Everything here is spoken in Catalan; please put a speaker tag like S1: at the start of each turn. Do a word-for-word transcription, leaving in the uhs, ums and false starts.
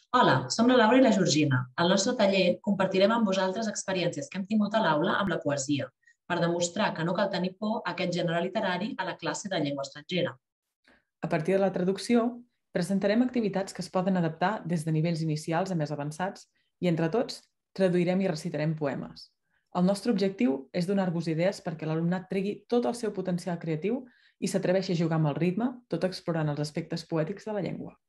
S1: Hola, som la Laura i la Georgina. Al nostre taller compartirem amb vosaltres experiències que hem tingut a l'aula amb la poesia, per demostrar que no cal tenir por a aquest gènere literari a la classe de llengua estrangera.
S2: A partir de la traducció, presentarem activitats que es poden adaptar des de nivells inicials a més avançats i, entre tots, traduirem i recitarem poemes. El nostre objectiu és donar-vos idees perquè l'alumnat tregui tot el seu potencial creatiu i s'atreveixi a jugar amb el ritme, tot explorant els aspectes poètics de la llengua.